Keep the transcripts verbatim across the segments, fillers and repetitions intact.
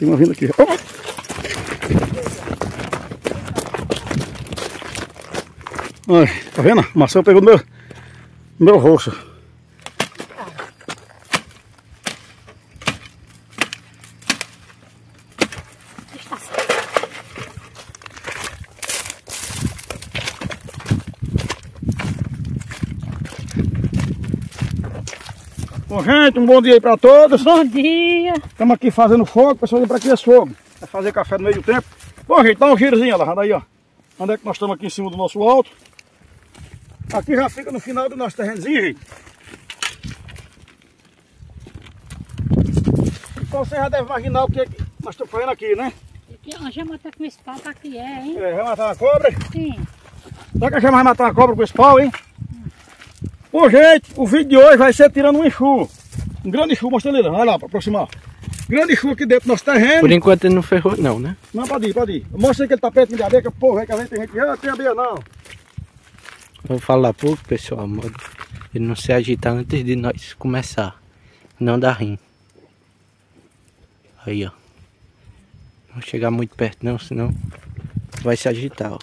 Tem uma vindo aqui. Oh! Ai, tá vendo? A maçã pegou no meu, no meu rosto. Bom, gente, um bom dia aí pra todos. Bom dia. Estamos aqui fazendo fogo, o pessoal vem pra aqui esse fogo. Vai fazer café no meio do tempo. Bom, gente, dá um girozinho, ela anda aí, ó. Onde é que nós estamos aqui em cima do nosso alto. Aqui já fica no final do nosso terrenozinho, gente. Então você já deve imaginar o que, é que nós estamos fazendo aqui, né? Aqui, nós vamos matar com esse pau pra que é, hein? É, vai matar uma cobra? Sim. Será que a gente vai matar uma cobra com esse pau, hein? Bom, gente, o vídeo de hoje vai ser tirando um enxu. Um grande enxu, mostra ele, vai lá, para aproximar. Grande enxu aqui dentro do nosso terreno. Por enquanto ele não ferrou não, né? Não, pode ir, pode ir. Mostra aí que ele tá perto de abelha, que porra, é que a gente tem gente que ah, tem abelha não. Vou falar pouco, pessoal, modo ele não se agitar antes de nós começar. Não dá rim. Aí, ó. Não chegar muito perto não, senão vai se agitar, ó.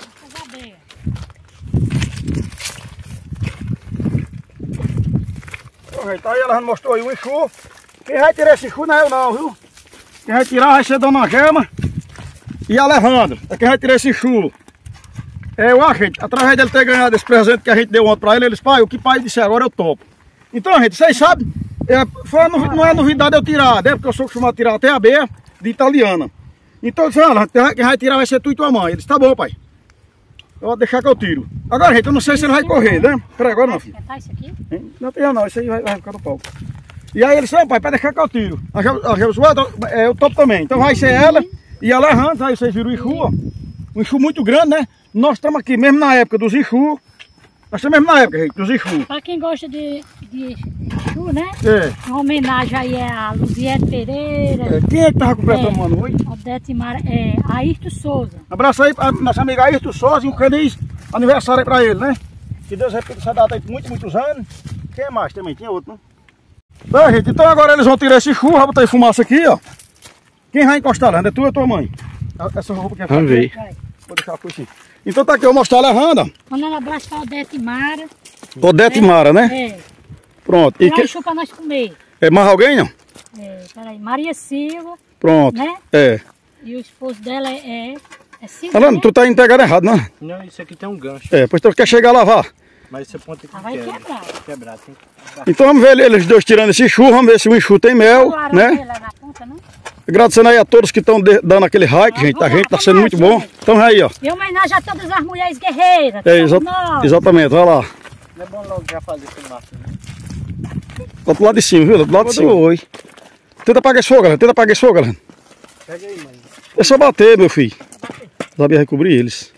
Tá aí, ela já mostrou aí o enxu. Quem vai tirar esse enxu não é eu não, viu? Quem vai tirar vai ser Dona Gema e a Alejandra. É quem vai tirar esse enxu. É eu, gente, através dele ter ganhado esse presente que a gente deu ontem pra ele, eles, pai, o que pai disse agora eu topo. Então, gente, vocês sabem, é, foi, não é novidade eu tirar, né? Porque eu sou acostumado a tirar até abelha de italiana. Então, eu disse, olha, quem vai tirar vai ser tu e tua mãe. Ele disse, tá bom, pai. Eu vou deixar que eu tiro. Agora, gente, eu não sei se ele vai correr, né? Peraí, agora não, filho. Quer isso aqui? Não tem não, isso aí vai, vai ficar no palco. E aí ele disse, pai, para deixar que eu tiro. A Gema, é, eu topo também. Então vai ser ela e ela Alejandra, aí vocês viram o enxu, ó. Um enxu muito grande, né? Nós estamos aqui mesmo na época dos enxu. Nós estamos mesmo na época, gente, dos enxu. Para quem gosta de, de enxu, né? É. Uma homenagem aí é a Luziete Pereira. É. Quem é que tava completando, é, mano, hoje? Odete Mar... é, Ayrton Souza. Abraço aí para nossa amiga Ayrton Souza e um feliz aniversário aí para ele, né? Que Deus repita essa data aí por muitos, muitos anos. Quem mais também? Tinha outro, né? Bom, gente, então agora eles vão tirar esse enxu, vai botar aí fumaça aqui, ó. Quem vai encostar lá? É tu ou tua mãe? Essa roupa que é Vamos ver. Vou deixar aqui assim. Então tá aqui, eu vou mostrar a Alejandra. Mandando um abraço para Odete Mara. Odete Mara, né? É. Pronto. E que... que... enxu para nós comer. É mais alguém, não? É, peraí. Maria Silva. Pronto. Né? É. E o esposo dela é... é Silva, Falando, né? tu tá entregando errado, não? Não, isso aqui tem um gancho. É, pois tu quer chegar a lavar. Mas esse ponto aqui ah, vai quebra. quebrar. Quebrar, tem que... Então vamos ver eles dois tirando esse enxu, vamos ver se o enxu tem mel, né? Lá na ponta, não? Agradecendo aí a todos que estão dando aquele like, gente. A gente tá sendo muito bom. Então aí, ó. E homenagem a todas as mulheres guerreiras. É, exa exatamente, vai lá. Não é bom logo já fazer esse maço, né? Lá do lado de cima, viu? Do lado de cima, oi. Tenta apagar esse fogo, galera. Tenta apagar esse fogo, galera. Pega aí, mãe. É só bater, meu filho. Sabia recobrir eles.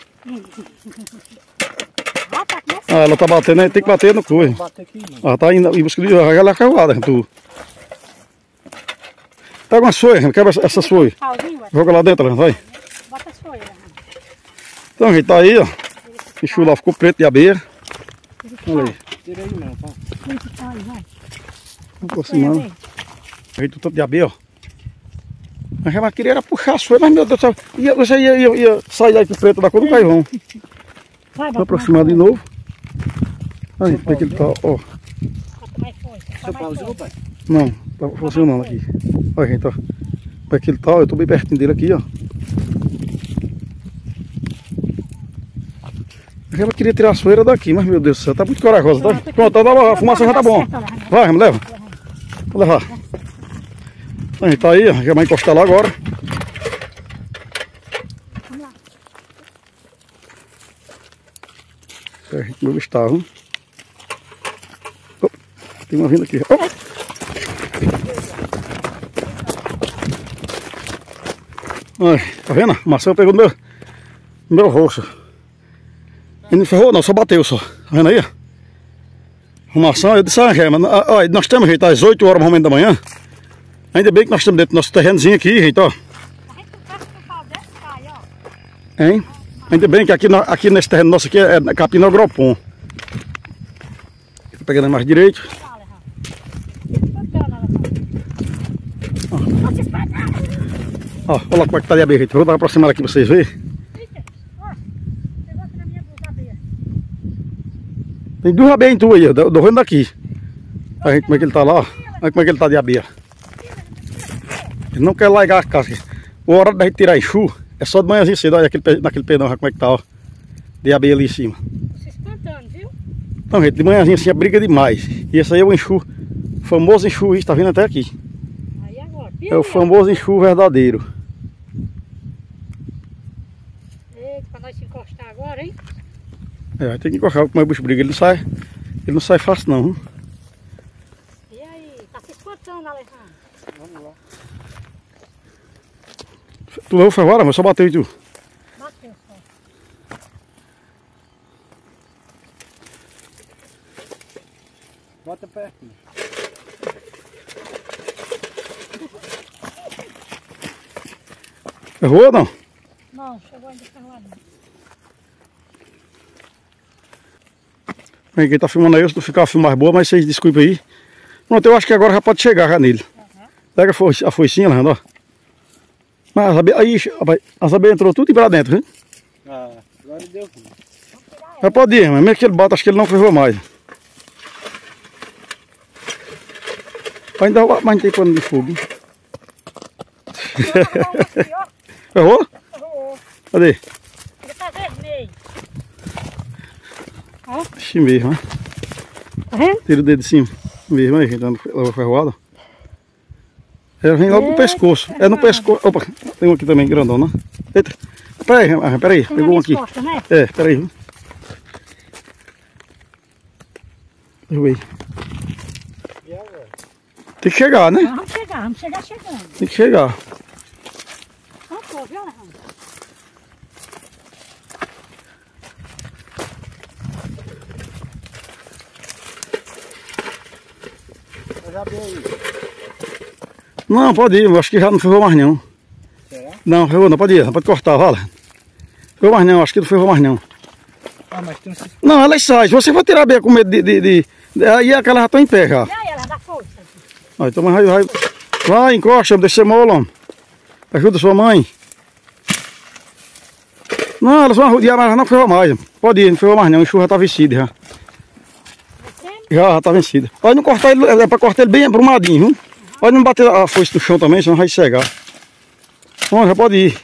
Ah, ela tá batendo, né? Tem que bater no coisa. Ah, tá indo em busca de ela cavada, tu. Pega uma soia, quebra essa soia. Joga lá dentro, vai. Bota a soia. Então, gente, tá aí, ó. O enxu lá ficou preto de abelha. Olha aí. Tira aí não, tá? Vamos aproximando. Feito tanto de abelha, ó. Mas ela queria era puxar a soia, mas meu Deus do céu, ia, ia, ia, ia, ia sair aí com o preto da cor do caivão. Vou aproximar de novo. Aí, como é que ele tá, ó. Seu pauzinho, pai? Não, tá funcionando aqui. Olha, gente, ó. Como é que ele tá, ó. Eu tô bem pertinho dele aqui, ó. Ela queria tirar a soeira daqui, mas meu Deus do céu, tá muito corajosa, tá? Pronto, tá, tá, a fumaça já tá bom. Vai, vamos, leva. Vou levar. A gente tá aí, ó. Já vai encostar lá agora. Vamos lá. É, a gente não está, viu? Oh, tem uma vindo aqui. Oh. Ai, tá vendo? A maçã pegou no meu, no meu rosto. E não ferrou não, só bateu só. Tá vendo aí? A maçã, eu disse, ah, Gema, ó, nós temos, gente, às oito horas mais ou menos da manhã. Ainda bem que nós estamos dentro do nosso terrenozinho aqui, gente, ó. Hein? Ainda bem que aqui, aqui nesse terreno nosso aqui é capim agropom. Tô pegando mais direito. Ó, olha lá como é que tá de abelha. Vou dar uma aproximada aqui pra vocês verem. Eita, ó, pegou aqui na minha blusa, abelha. Tem duas abelhas em tu aí, ó. Do vendo daqui. Olha como é que ele tá lá, ó. Olha como é que ele tá de abelha. Ele não quer largar a casca. A hora da gente tirar enxu é só de manhãzinho cedo. Olha aquele, naquele pedão, como é que tá, ó. De abelha ali em cima. Se espantando, viu? Então, gente, de manhãzinho assim, briga demais. E esse aí é o enxu, o famoso enxu, isso tá vindo até aqui. Aí agora, É o famoso enxu verdadeiro. Eita, pra nós se encostar agora, hein? É, vai ter que encostar como é o bicho briga. Ele não sai, ele não sai fácil não. Viu? E aí, tá se espantando, Alejandro? Vamos lá. Tu levou foi agora, mas só bateu e tu. Bateu só. Bota perto. Errou ou não? Não, chegou ainda ferroado. Aí, quem tá filmando aí, se tu ficar a filmar boa, mas vocês desculpem aí. Pronto, eu acho que agora já pode chegar já nele. Uhum. Pega a, fo a foicinha, Leandro, ó. Mas as abelhas, aí, rapaz, as abelhas entrou tudo pra dentro, hein? Ah, agora deu ruim. Mas pode ir, mas mesmo que ele bata, acho que ele não ferrou mais. Ainda, mas não tem pano de fogo. Aqui, ó. Ferrou? Ferrou. Cadê? Ele tá vermelho. Ó, Ixi mesmo, ó. tá vendo? Tira o dedo de cima. Mesmo aí, gente, ela ferroada. Ela vem logo no Eita, pescoço. É no pescoço. Opa, tem um aqui também, grandão, né? Eita. Peraí, ah, peraí, Tem pegou um na aqui. minha costa, né? É, peraí. viu? Derrubei. E agora? Tem que chegar, né? Nós vamos chegar, vamos chegar chegando. Tem que chegar. Não tô, viu, Alejandro? Eu já vi aí. Não, pode ir, eu acho que já não ferrou mais não. Será? Não, ferrou não, pode ir, pode cortar, fala. Ferrou mais não, acho que não ferrou mais não. Ah, mas tem um sistema. Não, elas saem, se você for tirar a abelha com medo de... de, de, de aí aquela já tá em pé já. E aí, ela dá força. Ó, então vai, vai, vai, encosta, deixa ser mole, homem. Ajuda sua mãe. Não, elas vão arrodear, mas não ferrou mais. Pode ir, não ferrou mais não, o enxurra tá vencido já. Já, já tá vencido. Pode não cortar ele, é pra cortar ele bem abrumadinho, viu? Pode não bater a foice no chão também, senão vai cegar. Bom, já pode ir.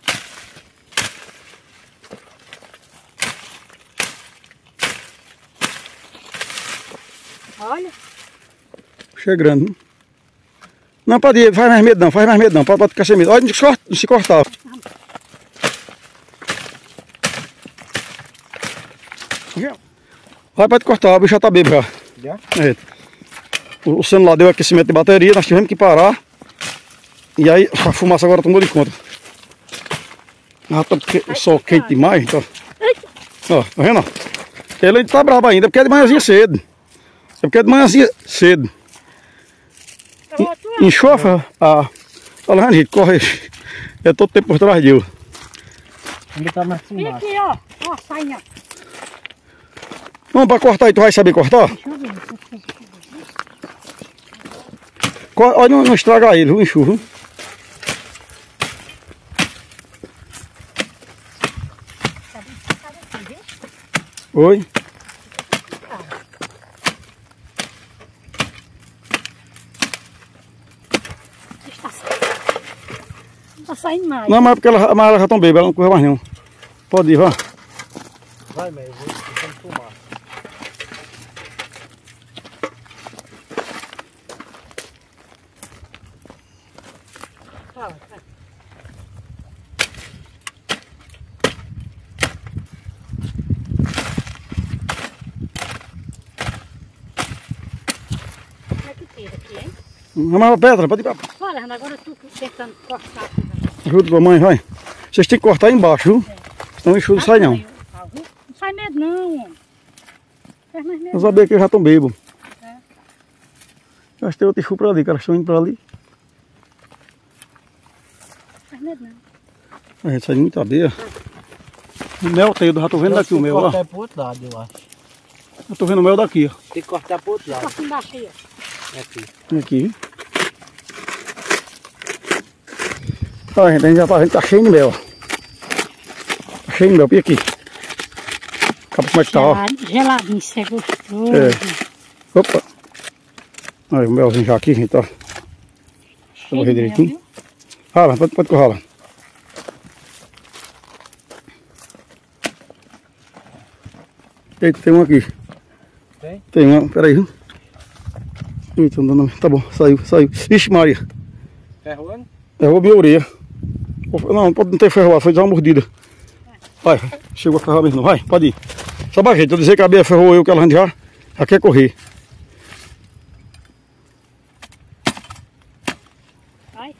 Olha. Puxa grande, viu? Não, pode ir, faz mais medo não, faz mais medo não, pode, pode ficar sem medo. Olha, não se corta, não se cortar. Vai, pode cortar, o bicho já tá bêbado já. Já? É. O, o celular deu aquecimento de bateria, nós tivemos que parar. E aí a fumaça agora tomou de conta. Já tá porque o sol quente demais, então. Ó, tá vendo? Ele ainda tá bravo ainda, porque é de manhãzinha cedo. É porque é de manhãzinha cedo. E, enxofa a. Olha lá, gente, corre. É todo tempo por trás de eu. Ele tá na E fumaça. aqui, ó. Ó, sainha. Vamos pra cortar aí, tu vai saber cortar? Deixa eu ver. Co- Olha, não, não estraga ele, o enxurro. viu? Oi? Está Não tá saindo mais. Não, mas é porque ela, mas ela já tão bêbada, ela não correu mais não. Pode ir, vá. Vai, mas eu vou deixando fumar. Fala, vai. Como é que tira aqui, hein? Vamos a pedra, pode ir pra... Olha, agora tu tentando cortar. Ajuda tua mãe, vai. Vocês têm que cortar aí embaixo, viu? Senão o enxurro não sai não. Não sai medo não, homem. Faz mais medo. Eu sabia que eles já estão bêbados. É. Eu acho que tem outro enxurro pra ali, que elas estão indo pra ali. Faz medo não. A gente sai muito abelha. O mel tem, eu já tô vendo daqui o mel, ó. Tem que cortar pro outro lado, eu acho. Eu tô vendo o mel daqui, ó. Tem que cortar pro outro lado. Corta embaixo aí, ó. Aqui. Aqui. Ó, gente, a gente já tá, a gente tá cheio de mel, ó. Tá cheio de mel, e aqui? Acaba como é que tá, ó. Geladinho, isso é gostoso. É. Opa. Olha o melzinho já aqui, gente, ó. Deixa eu morrer direitinho. Rala, pode, pode correr lá. Eita, tem um aqui. Tem? Tem um, peraí, viu? Eita, não, não, tá bom, saiu, saiu. Ixi, Maria. Ferroando? Ferrou minha orelha. Não, pode não ter ferroado, foi dar uma mordida. Vai, chegou a ferrar mesmo, vai, pode ir. Só pra gente, eu dizer que a Bia ferrou eu, que ela já, já quer correr. Vai.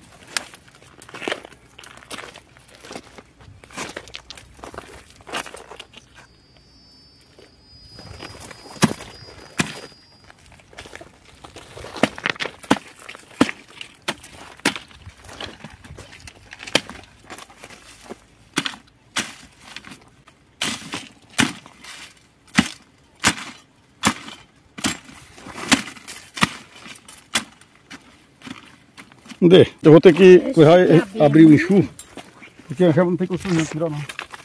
Cadê? Eu vou ter que vai, abrir o enxu, porque a jeba não tem condição de tirar não.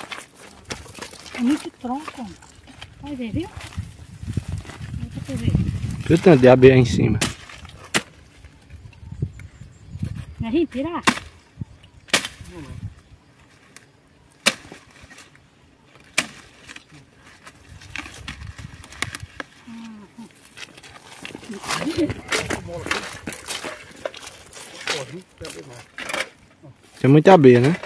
É muito tronco. Vai ver, viu? Deixa eu ver. Viu o tanto de abelha aí em cima? Não é rir, tirar? Tem muita abelha, né?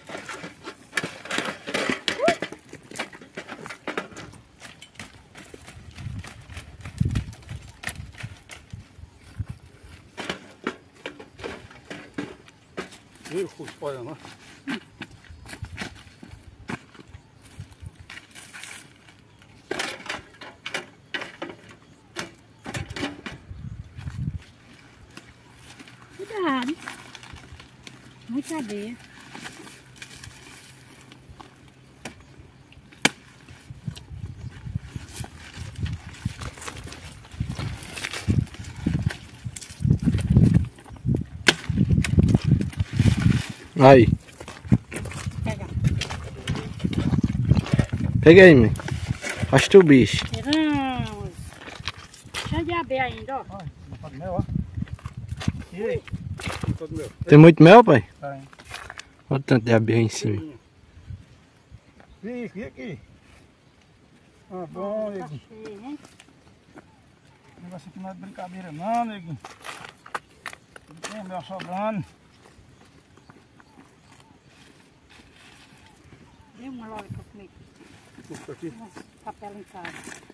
Viu, olha lá. Cuidado. Muita abelha. Aí. Pega. Pega aí, mãe. Acho que o bicho. Tiramos. Cheio de abelha ainda, ó. Olha, não pode mel, ó. E aí? Todo mel. Tem muito mel, pai? Tem. Olha o tanto de abelha aí em cima. Vem, vem aqui. Ah, bom, Tá neguinho. cheio, hein? O negócio aqui não é de brincadeira não, neguinho. Não tem mel sobrando. Dê uma logo pra comer. Puxa aqui. Papel em casa.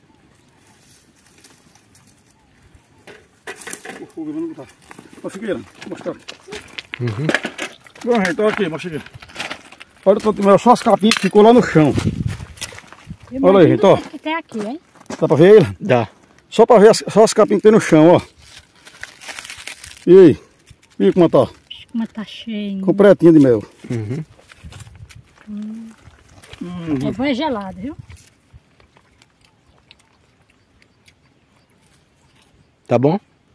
O fogo não botar. Ó, Figueira, vou mostrar. Uhum. Bom, gente, olha aqui, mostra aqui. Olha o tanto de mel, só as capinhas que ficou lá no chão. Eu Olha aí, imagino gente, ó. o que tem aqui, hein? Dá pra ver ele? Dá. Só pra ver as, só as capinhas que tem no chão, ó. E aí? E aí como tá? Como tá cheio. Completinha de mel. Uhum. Hum. Uhum. É bom, é gelado, viu? Tá bom?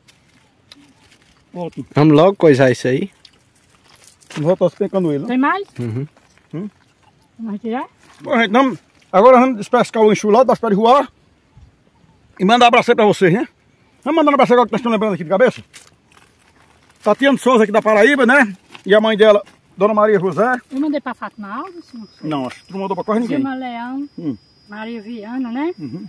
Ótimo. Vamos logo coisar isso aí. Vamos voltar pencando ele, né? Tem mais? Uhum. Vamos tirar? Bom, gente, vamos, agora vamos despescar o enxu lá, das pés de voar. E mandar um abraço aí pra vocês, né? Vamos mandar um abraço agora que nós estamos lembrando aqui de cabeça. Tatiana Souza aqui da Paraíba, né? E a mãe dela, Dona Maria José. Eu mandei pra Fátima Alves, não sei. Não, acho que tu não mandou pra quase ninguém. Gilma Leão, Hum. Maria Viana, né? Uhum.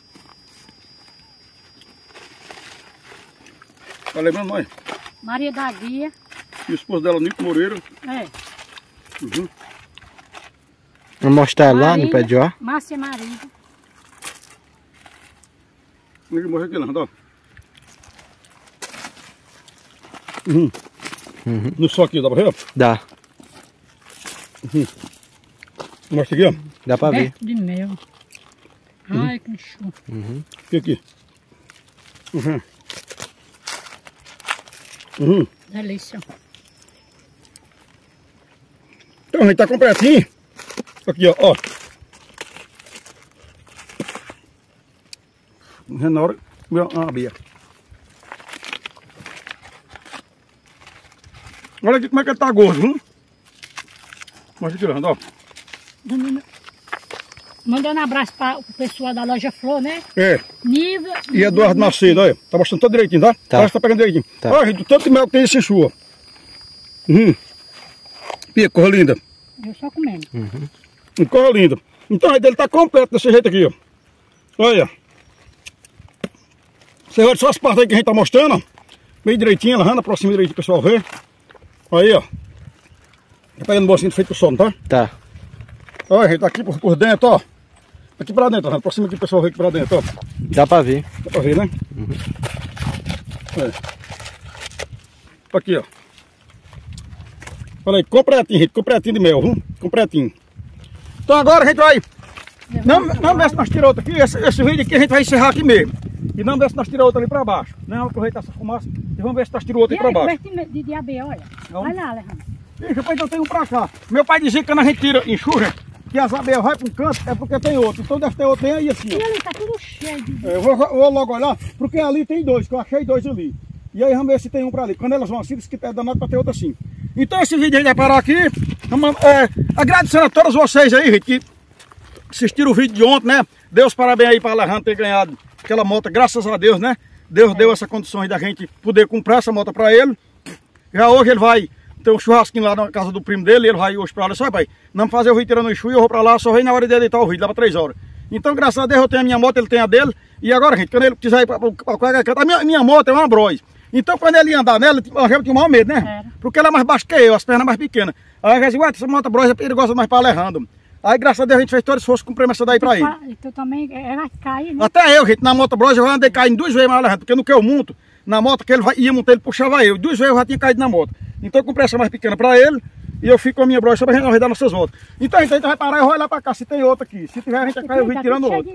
Tá lembrando, mãe? Maria da Guia. E o esposo dela, Nico Moreira. É. Uhum. Vamos mostrar lá no Maria, pé de ó. Márcia Maria. Ninguém morreu aqui não, ó. Uhum. Uhum. No sol aqui, dá pra ver? Ó? Dá. Uhum. Mostra aqui, ó. Dá pra ver. Perto de mel. Ai, que show. Uhum. E aqui. Uhum. Uhum. Delícia. Então, a gente tá completinho. Aqui, ó. ó. Na hora, ah, Bia. Olha aqui como é que ele tá gordo, viu? Mostra tirando, ó. Mandando um abraço para o pessoal da loja Flor, né? É. Niva. E Eduardo Macedo, olha. Tá mostrando tudo direitinho, tá? Tá. Parece que tá pegando direitinho. Tá. Olha, gente, o tanto de mel que tem esse chuva. Uhum. Pia, corra linda. Eu só comendo. Uhum. Corra linda. Então, aí ele tá completo desse jeito aqui, ó. Olha. Você olha só as partes aí que a gente tá mostrando, ó. Bem direitinho, ela anda, aproxima direitinho o pessoal ver. Aí, ó. Tá pegando um bolsinho feito pro sono, tá? Tá. Olha, gente, tá aqui por, por dentro, ó. Aqui pra dentro, ó. Aproxima aqui o pessoal ver aqui pra dentro, ó. Dá pra ver. Dá pra ver, né? Uhum. É. Aqui, ó. Olha aí, completinho, gente. Completinho de mel, viu? Completinho. Então agora a gente vai... Não, não desce nas tirotas aqui. Esse, esse vídeo aqui a gente vai encerrar aqui mesmo. E não desce nas tirotas ali pra baixo. Não, aproveitar essa fumaça. E vamos ver se nas tirotas E ali pra aí, baixo. coberto de, de abelha, olha. Não. Olha lá, Alejandro. Ixi, rapaz, então tem um pra cá. Meu pai dizia que quando a gente tira enxurra, que as abelhas vai para um canto, é porque tem outro. Então deve ter outro bem aí assim, E ó. ali tá tudo cheio de... É, eu vou, vou logo olhar, porque ali tem dois, que eu achei dois ali. E aí vamos ver se tem um pra ali. Quando elas vão assim, diz que é danado pra ter outro assim. Então esse vídeo aí vai parar aqui. Vamos, é, agradecendo a todos vocês aí, gente, que assistiram o vídeo de ontem, né? Deus parabéns aí para Alejandro ter ganhado aquela moto, graças a Deus, né? Deus é. deu essa condição da gente poder comprar essa moto pra ele. Já hoje ele vai ter um churrasquinho lá na casa do primo dele, ele vai hoje pra lá, só pai, não fazer o vídeo tirando o enxu e eu vou pra lá, só vem na hora de editar o vídeo, leva três horas. Então, graças a Deus, eu tenho a minha moto, ele tem a dele, e agora, gente, quando ele quiser ir pra qualquer canto, a minha, minha moto é uma Bros. Então, quando ele ia andar nela, eu já tinha o maior medo, né? Era. Porque ela é mais baixa que eu, as pernas mais pequenas. Aí eu disse, ué, essa moto Bros é perigosa mais pra Alejandro. Aí, graças a Deus, a gente fez todo esforço cumprir essa daí pra ele. Então também é, vai cair, né? Até eu, gente, na moto Bros, eu já andei caindo duas vezes mais Alejandro, porque no que eu monto, na moto que ele vai, ia montar, ele puxava eu. Duas vezes eu já tinha caído na moto. Então eu comprei essa mais pequena pra ele e eu fico com a minha Bros só pra gente arredar nossas motos. Então a gente vai parar e vai lá pra cá se tem outra aqui. Se tiver, a gente vai cair o vídeo tirando outra.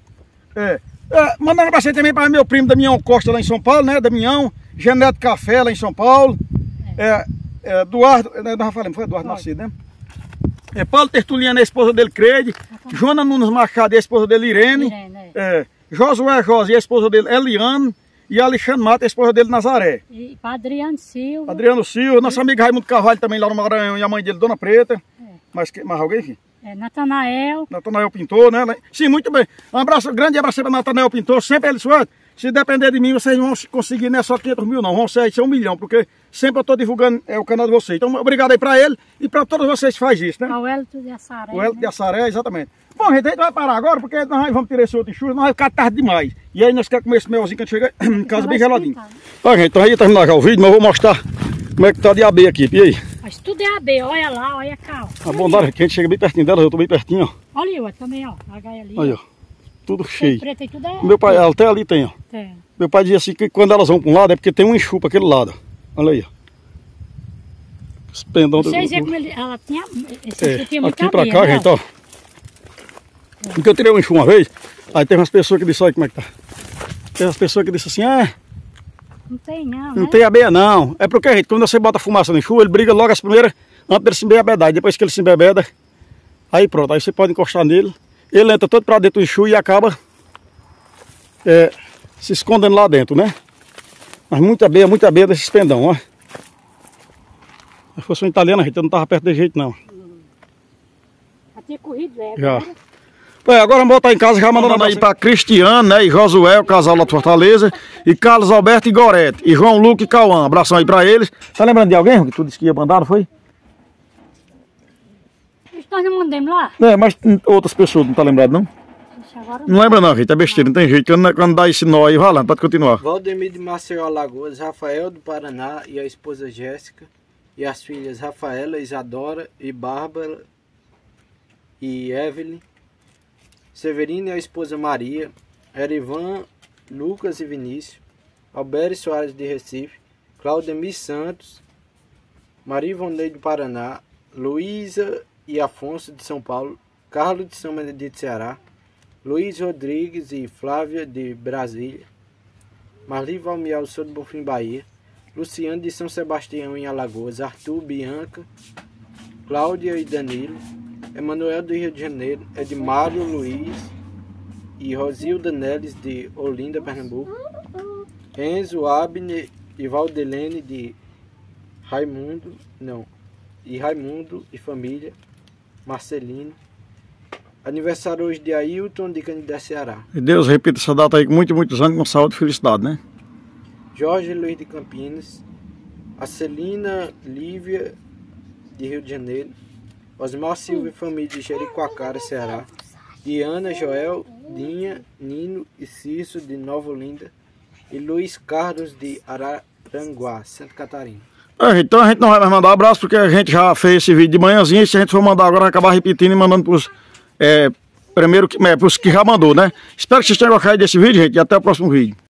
É. É, mandando um abraço também para meu primo Damião Costa lá em São Paulo, né? Damião, Geneto Café lá em São Paulo. É, é, Eduardo, nós já falamos, foi Eduardo Macedo, né? É, Paulo Tertuliano, a esposa dele, Creide. Joana Nunes Machado, a esposa dele, Irene. Irene, é. É, Josué Josi, a esposa dele, Eliane. E Alexandre Mata, a esposa dele, Nazaré. E para Adriano Silva. Adriano Silva, nosso amigo Raimundo Carvalho também lá no Maranhão, e a mãe dele, Dona Preta. É. Mais, mais alguém, filho? É, Natanael. Natanael Pintor, né? Sim, muito bem. Um abraço, grande abraço para Natanael Pintor. Sempre ele, suave. Se depender de mim, vocês vão conseguir, não é só quinhentos mil não, vão ser, ser um milhão, porque sempre eu estou divulgando é, o canal de vocês. Então, obrigado aí para ele e para todos vocês que fazem isso, né? O Elton de Assaré. O Elton de Assaré, exatamente. Bom, gente, a gente vai parar agora, porque nós vamos tirar esse outro enxurro, nós vai ficar tarde demais. E aí nós queremos comer esse melzinho quando chega em casa bem geladinho. Tá, gente, então aí terminar já o vídeo, mas eu vou mostrar como é que tá de abelha aqui. E aí? Mas tudo é abelha, olha lá, olha cá. A bondade que a gente chega bem pertinho dela, eu tô bem pertinho, ó. Olha eu também, ó. A gaia ali. Olha, ó. Tudo cheio. Preto e tudo é... Meu pai, até ali tem, ó. Tem. Meu pai dizia assim que quando elas vão para um lado é porque tem um enxu para aquele lado. Olha aí, ó. Esse pendão do... Vocês viram como ele, ela tinha... Esse É, enxu tinha muita aqui pra abelha, cá, né? gente, ó. Porque eu tirei um enxu uma vez, aí tem umas pessoas que disseram, olha como é que tá. Tem umas pessoas que disseram assim, ah, Não tem não, não né? tem abelha não. É porque, gente, quando você bota fumaça no enxu, ele briga logo as primeiras, antes dele se embebedar. Depois que ele se embebeda, aí pronto, aí você pode encostar nele. Ele entra todo pra dentro do enxu e acaba é, se escondendo lá dentro, né? Mas muita abelha, muita abelha desses pendão, ó. Se fosse um italiano, gente, eu não tava perto de jeito não. Já tinha corrido, é. Já. Agora. Ué, agora vamos voltar em casa já mandando aí para Cristiano, né? E Josué, o casal lá de Fortaleza. E Carlos Alberto e Gorete. E João Luque e Cauã. Abração aí para eles. Tá lembrando de alguém que tu disse que ia mandar, não foi? Isso nós não mandamos lá? É, mas outras pessoas não tá lembrado não? Isso agora Não lembra não, gente. É besteira, não tem jeito. Quando, quando dá esse nó aí, vai lá, pode continuar. Valdemir de Maceió, Alagoas, Rafael do Paraná e a esposa Jéssica e as filhas Rafaela, Isadora e Bárbara e Evelyn, Severino e a esposa Maria, Erivan, Lucas e Vinícius, Alberto Soares de Recife, Claudemir Santos, Maria Ivonei do Paraná, Luísa e Afonso de São Paulo, Carlos de São Benedito de Ceará, Luiz Rodrigues e Flávia de Brasília, Marli Valmiel, Sou do Bonfim, Bahia, Luciano de São Sebastião em Alagoas, Arthur, Bianca, Cláudia e Danilo, Emanuel do Rio de Janeiro, Edmário Luiz e Rosilda Neles de Olinda, Pernambuco, Enzo, Abner e Valdelene de Raimundo, não, e Raimundo e família, Marcelino. Aniversário hoje de Ailton, de Canindé, Ceará. E Deus repita essa data aí com muitos, muitos anos, com saúde e felicidade, né? Jorge Luiz de Campinas. A Celina Lívia, de Rio de Janeiro. Osmar Silva e família de Jericoacoara, Ceará. Diana, Joel, Dinha, Nino e Cício, de Nova Olinda. E Luiz Carlos, de Araranguá, Santa Catarina. É, então a gente não vai mais mandar abraço, porque a gente já fez esse vídeo de manhãzinha. E se a gente for mandar agora, vai acabar repetindo e mandando pros... É, primeiro, é, pros que já mandou, né? Espero que vocês tenham gostado desse vídeo, gente, e até o próximo vídeo.